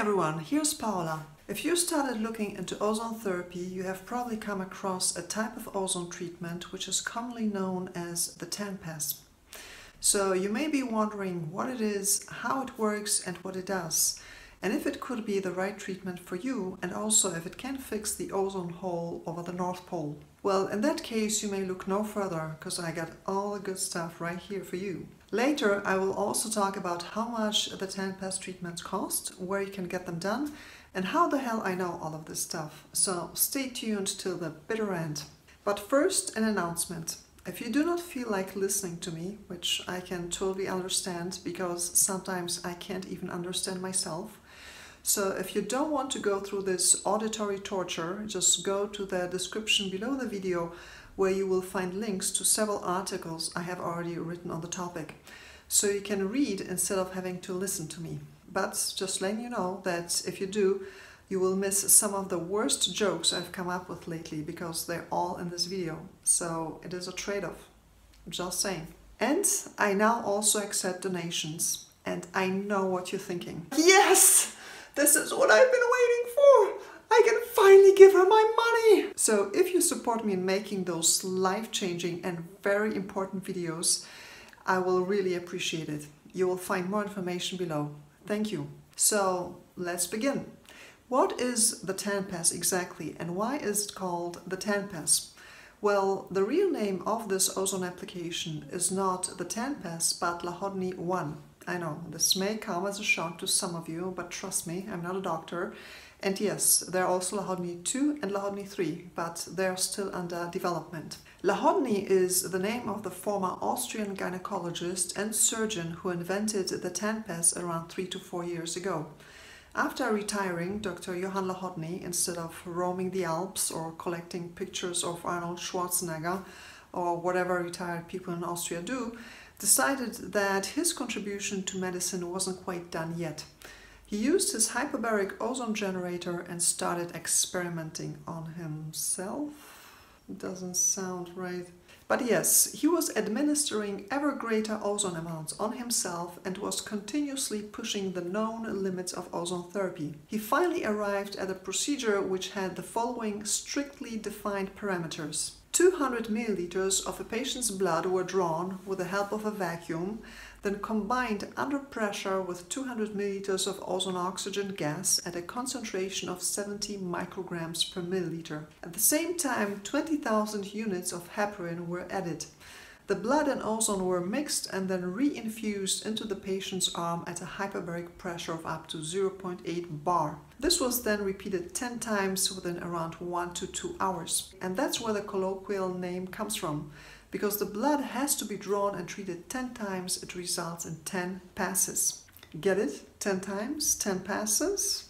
everyone, here's Paula. If you started looking into ozone therapy, you have probably come across a type of ozone treatment which is commonly known as the TANPAS. So you may be wondering what it is, how it works and what it does, and if it could be the right treatment for you, and also if it can fix the ozone hole over the North Pole. Well, in that case you may look no further, because I got all the good stuff right here for you. Later I will also talk about how much the TANPAS treatments cost, where you can get them done, and how the hell I know all of this stuff. So stay tuned till the bitter end. But first, an announcement. If you do not feel like listening to me, which I can totally understand because sometimes I can't even understand myself, so if you don't want to go through this auditory torture, just go to the description below the video where you will find links to several articles I have already written on the topic. So you can read instead of having to listen to me. But just letting you know that if you do, you will miss some of the worst jokes I've come up with lately because they're all in this video. So it is a trade-off. Just saying. And I now also accept donations. And I know what you're thinking. Yes! This is what I've been waiting for! I can finally give her my money! So if you support me in making those life-changing and very important videos, I will really appreciate it. You will find more information below. Thank you. So let's begin. What is the TANPAS exactly, and why is it called the TANPAS? Well, the real name of this ozone application is not the TANPAS but Lahodny 1. I know, this may come as a shock to some of you, but trust me, I'm not a doctor. And yes, there are also Lahodny 2 and Lahodny 3, but they're still under development. Lahodny is the name of the former Austrian gynecologist and surgeon who invented the TANPAS around 3 to 4 years ago. After retiring, Dr. Johann Lahodny, instead of roaming the Alps or collecting pictures of Arnold Schwarzenegger or whatever retired people in Austria do, decided that his contribution to medicine wasn't quite done yet. He used his hyperbaric ozone generator and started experimenting on himself. Doesn't sound right. But yes, he was administering ever greater ozone amounts on himself and was continuously pushing the known limits of ozone therapy. He finally arrived at a procedure which had the following strictly defined parameters. 200 milliliters of a patient's blood were drawn with the help of a vacuum, then combined under pressure with 200 milliliters of ozone oxygen gas at a concentration of 70 micrograms per milliliter. At the same time, 20,000 units of heparin were added. The blood and ozone were mixed and then re-infused into the patient's arm at a hyperbaric pressure of up to 0.8 bar. This was then repeated 10 times within around 1 to 2 hours. And that's where the colloquial name comes from. Because the blood has to be drawn and treated 10 times, it results in 10 passes. Get it? 10 times? 10 passes?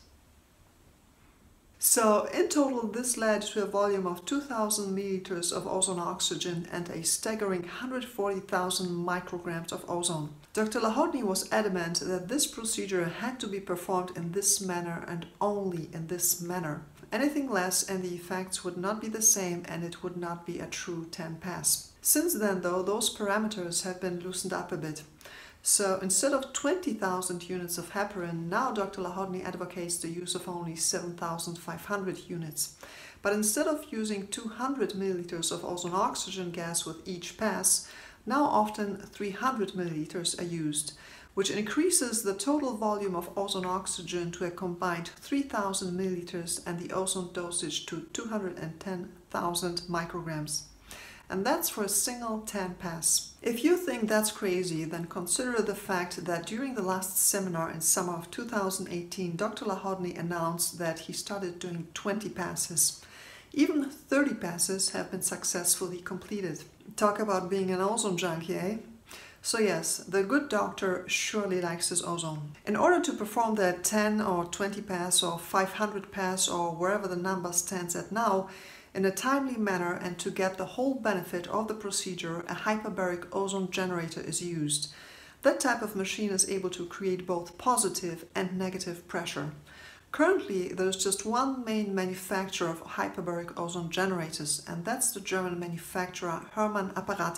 So in total this led to a volume of 2,000 milliliters of ozone oxygen and a staggering 140,000 micrograms of ozone. Dr. Lahodny was adamant that this procedure had to be performed in this manner and only in this manner. Anything less and the effects would not be the same and it would not be a true TANPAS. Since then though, those parameters have been loosened up a bit. So instead of 20,000 units of heparin, now Dr. Lahodny advocates the use of only 7,500 units. But instead of using 200 milliliters of ozone oxygen gas with each pass, now often 300 milliliters are used, which increases the total volume of ozone oxygen to a combined 3,000 milliliters and the ozone dosage to 210,000 micrograms. And that's for a single TANPAS. If you think that's crazy, then consider the fact that during the last seminar in summer of 2018, Dr. Lahodny announced that he started doing 20 passes. Even 30 passes have been successfully completed. Talk about being an ozone junkie, eh? So yes, the good doctor surely likes his ozone. In order to perform the 10 or 20 pass or 500 pass or wherever the number stands at now, in a timely manner and to get the whole benefit of the procedure, a hyperbaric ozone generator is used. That type of machine is able to create both positive and negative pressure. Currently, there's just one main manufacturer of hyperbaric ozone generators, and that's the German manufacturer Herrmann.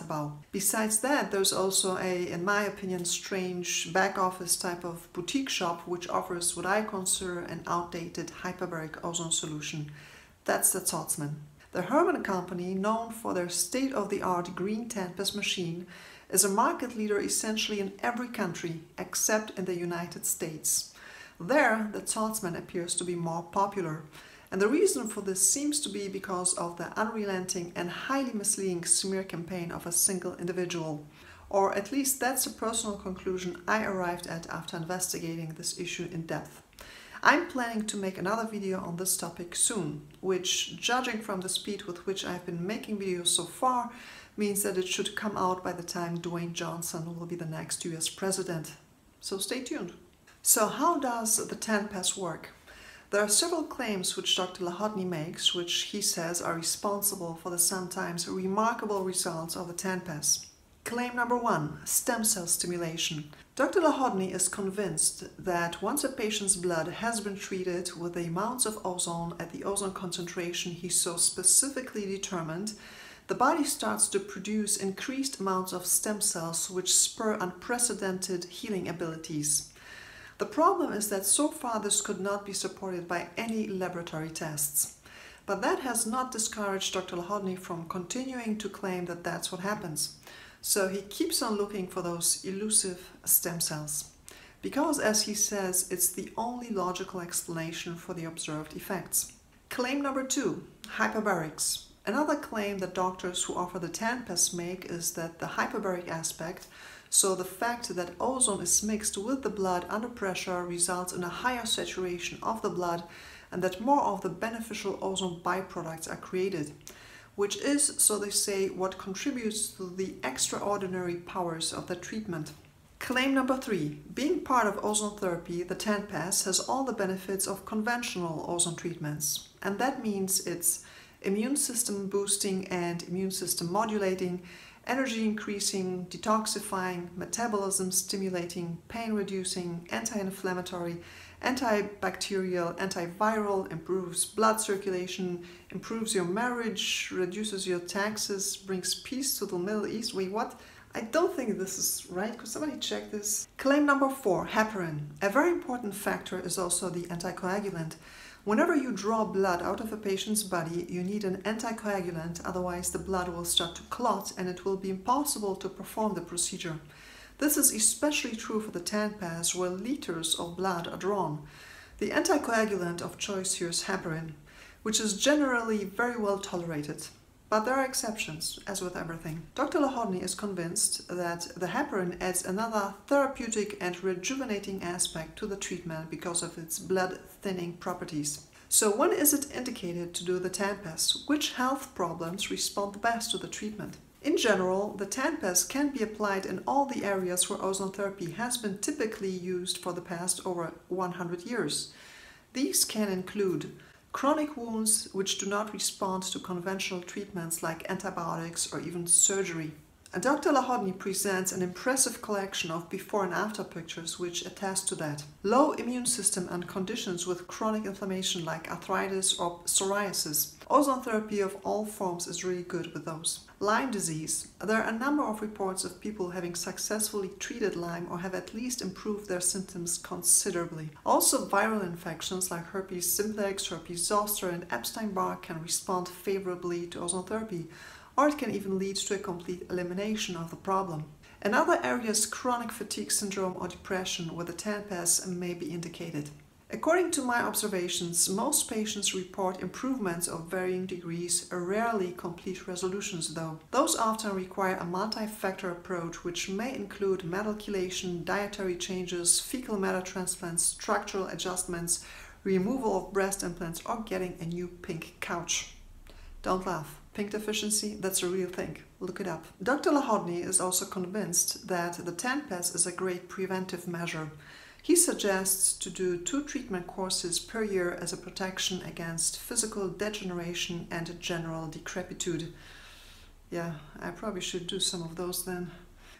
Besides that, there's also a, in my opinion, strange back office type of boutique shop which offers what I consider an outdated hyperbaric ozone solution. That's the Ozone. The Herrmann company, known for their state-of-the-art green TANPAS machine, is a market leader essentially in every country except in the United States. There, the Ozone appears to be more popular, and the reason for this seems to be because of the unrelenting and highly misleading smear campaign of a single individual. Or at least that's a personal conclusion I arrived at after investigating this issue in depth. I'm planning to make another video on this topic soon, which, judging from the speed with which I've been making videos so far, means that it should come out by the time Dwayne Johnson will be the next US president. So stay tuned. So how does the TANPAS work? There are several claims which Dr. Lahodny makes, which he says are responsible for the sometimes remarkable results of the TANPAS. Claim number 1, stem cell stimulation. Dr. Lahodny is convinced that once a patient's blood has been treated with the amounts of ozone at the ozone concentration he so specifically determined, the body starts to produce increased amounts of stem cells which spur unprecedented healing abilities. The problem is that so far this could not be supported by any laboratory tests. But that has not discouraged Dr. Lahodny from continuing to claim that that's what happens. So he keeps on looking for those elusive stem cells. Because, as he says, it's the only logical explanation for the observed effects. Claim number 2, hyperbarics. Another claim that doctors who offer the TANPAS make is that the hyperbaric aspect, so the fact that ozone is mixed with the blood under pressure, results in a higher saturation of the blood and that more of the beneficial ozone byproducts are created, which is, so they say, what contributes to the extraordinary powers of the treatment. Claim number 3. Being part of ozone therapy, the TANPAS has all the benefits of conventional ozone treatments, and that means it's immune system boosting and immune system modulating, energy increasing, detoxifying, metabolism stimulating, pain reducing, anti-inflammatory, antibacterial, antiviral, improves blood circulation, improves your marriage, reduces your taxes, brings peace to the Middle East. Wait, what? I don't think this is right. Could somebody check this? Claim number 4, heparin. A very important factor is also the anticoagulant. Whenever you draw blood out of a patient's body, you need an anticoagulant, otherwise the blood will start to clot and it will be impossible to perform the procedure. This is especially true for the TANPAS, where liters of blood are drawn. The anticoagulant of choice here is heparin, which is generally very well tolerated. But there are exceptions, as with everything. Dr. Lahodny is convinced that the heparin adds another therapeutic and rejuvenating aspect to the treatment because of its blood-thinning properties. So when is it indicated to do the TANPAS? Which health problems respond the best to the treatment? In general, the TANPAS can be applied in all the areas where ozone therapy has been typically used for the past over 100 years. These can include chronic wounds which do not respond to conventional treatments like antibiotics or even surgery. And Dr. Lahodny presents an impressive collection of before and after pictures which attest to that. Low immune system and conditions with chronic inflammation like arthritis or psoriasis. Ozone therapy of all forms is really good with those. Lyme disease. There are a number of reports of people having successfully treated Lyme or have at least improved their symptoms considerably. Also, viral infections like herpes simplex, herpes zoster, and Epstein-Barr can respond favorably to ozone therapy, or it can even lead to a complete elimination of the problem. Another area is chronic fatigue syndrome or depression, where the TANPAS may be indicated. According to my observations, most patients report improvements of varying degrees, rarely complete resolutions though. Those often require a multi-factor approach which may include metal chelation, dietary changes, fecal matter transplants, structural adjustments, removal of breast implants, or getting a new pink couch. Don't laugh. Pink deficiency, that's a real thing. Look it up. Dr. Lahodny is also convinced that the TANPAS is a great preventive measure. He suggests to do 2 treatment courses per year as a protection against physical degeneration and general decrepitude. Yeah, I probably should do some of those then.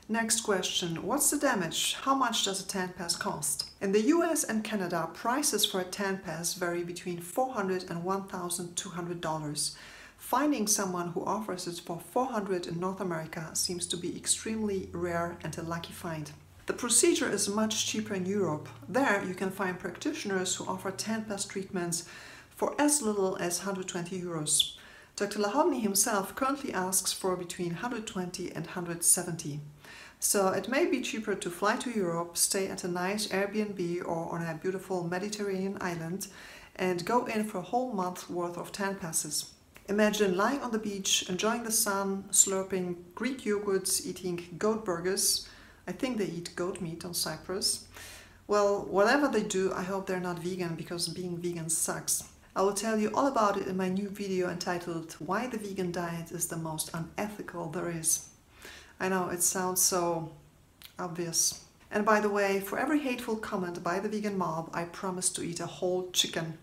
Next question, what's the damage? How much does a tan pass cost? In the US and Canada, prices for a tan pass vary between $400 and $1,200. Finding someone who offers it for $400 in North America seems to be extremely rare and a lucky find. The procedure is much cheaper in Europe. There you can find practitioners who offer tan pass treatments for as little as 120 euros. Dr. Lahodny himself currently asks for between 120 and 170. So it may be cheaper to fly to Europe, stay at a nice Airbnb or on a beautiful Mediterranean island and go in for a whole month worth of tan passes. Imagine lying on the beach, enjoying the sun, slurping Greek yogurts, eating goat burgers. I think they eat goat meat on Cyprus. Well, whatever they do, I hope they're not vegan, because being vegan sucks. I will tell you all about it in my new video entitled Why the Vegan Diet is the Most Unethical There Is. I know, it sounds so obvious. And by the way, for every hateful comment by the vegan mob, I promise to eat a whole chicken.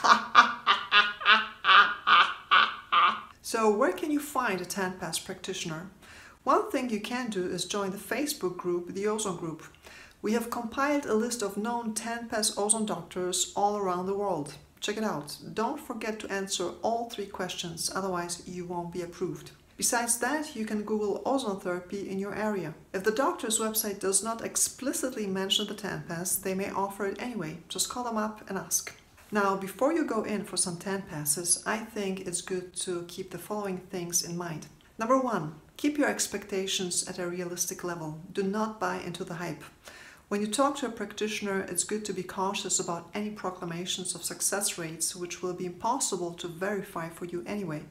So where can you find a tan pass practitioner? One thing you can do is join the Facebook group, the Ozone group. We have compiled a list of known tan pass ozone doctors all around the world. Check it out. Don't forget to answer all 3 questions, otherwise you won't be approved. Besides that, you can Google ozone therapy in your area. If the doctor's website does not explicitly mention the tan pass, they may offer it anyway. Just call them up and ask. Now, before you go in for some tan passes, I think it's good to keep the following things in mind. Number 1, keep your expectations at a realistic level. Do not buy into the hype. When you talk to a practitioner, it's good to be cautious about any proclamations of success rates, which will be impossible to verify for you anyway.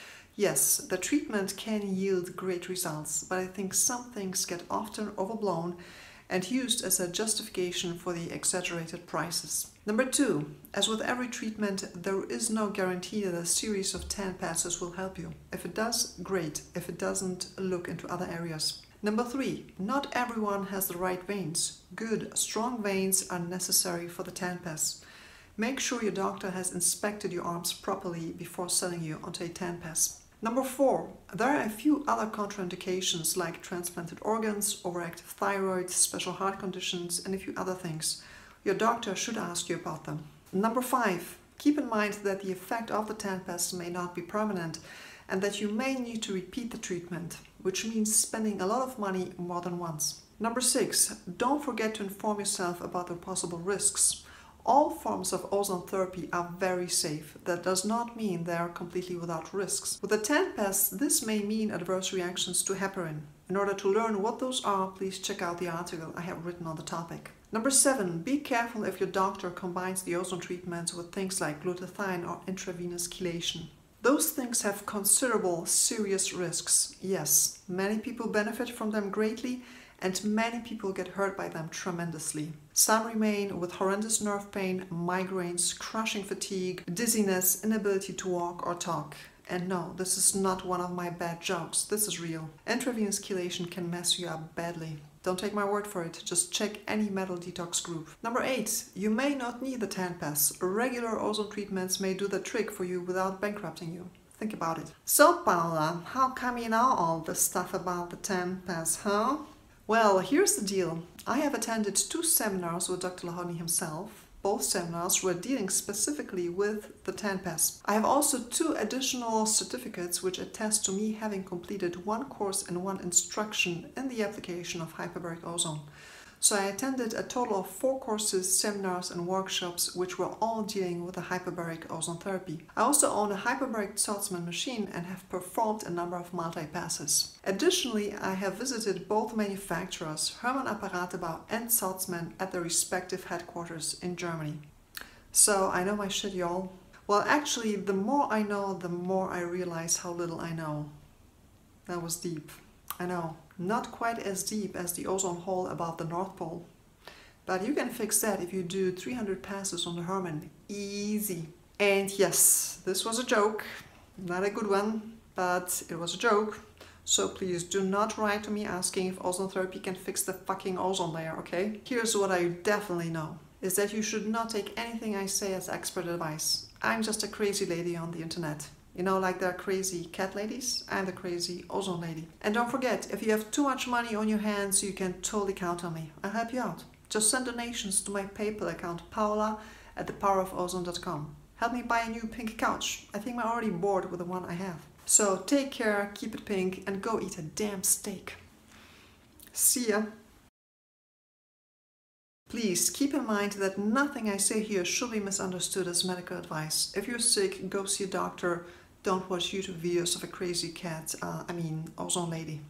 Yes, the treatment can yield great results, but I think some things get often overblown and used as a justification for the exaggerated prices. Number 2, as with every treatment, there is no guarantee that a series of tan passes will help you. If it does, great. If it doesn't, look into other areas. Number 3, not everyone has the right veins. Good, strong veins are necessary for the tan pass. Make sure your doctor has inspected your arms properly before sending you onto a tan pass. Number 4, there are a few other contraindications like transplanted organs, overactive thyroid, special heart conditions, and a few other things. Your doctor should ask you about them. Number 5, keep in mind that the effect of the tan pass may not be permanent and that you may need to repeat the treatment, which means spending a lot of money more than once. Number 6, don't forget to inform yourself about the possible risks. All forms of ozone therapy are very safe. That does not mean they are completely without risks. With a tan pass, this may mean adverse reactions to heparin. In order to learn what those are, please check out the article I have written on the topic. Number 7, be careful if your doctor combines the ozone treatments with things like glutathione or intravenous chelation. Those things have considerable serious risks. Yes, many people benefit from them greatly, and many people get hurt by them tremendously. Some remain with horrendous nerve pain, migraines, crushing fatigue, dizziness, inability to walk or talk. And no, this is not one of my bad jokes, this is real. Intravenous chelation can mess you up badly. Don't take my word for it, just check any metal detox group. Number 8, you may not need the tan pass. Regular ozone treatments may do the trick for you without bankrupting you. Think about it. So Paula, how come you know all this stuff about the tan pass, huh? Well, here's the deal. I have attended 2 seminars with Dr. Lahodny himself. Both seminars were dealing specifically with the tan pass. I have also 2 additional certificates which attest to me having completed 1 course and 1 instruction in the application of hyperbaric ozone. So I attended a total of 4 courses, seminars and workshops which were all dealing with the hyperbaric ozone therapy. I also own a hyperbaric Ozone machine and have performed a number of multi-passes. Additionally, I have visited both manufacturers, Herrmann and Ozone, at their respective headquarters in Germany. So I know my shit, y'all. Well, actually, the more I know, the more I realize how little I know. That was deep. I know, not quite as deep as the ozone hole above the North Pole. But you can fix that if you do 300 passes on the Herrmann. Easy. And yes, this was a joke. Not a good one, but it was a joke. So please do not write to me asking if ozone therapy can fix the fucking ozone layer, okay? Here's what I definitely know, is that you should not take anything I say as expert advice. I'm just a crazy lady on the internet. You know, like there are crazy cat ladies, I'm the crazy ozone lady. And don't forget, if you have too much money on your hands, you can totally count on me. I'll help you out. Just send donations to my PayPal account, paola@thepowerofozone.com. Help me buy a new pink couch. I think I'm already bored with the one I have. So take care, keep it pink, and go eat a damn steak. See ya! Please keep in mind that nothing I say here should be misunderstood as medical advice. If you're sick, go see a doctor. Don't watch YouTube videos of a crazy cat, ozone lady.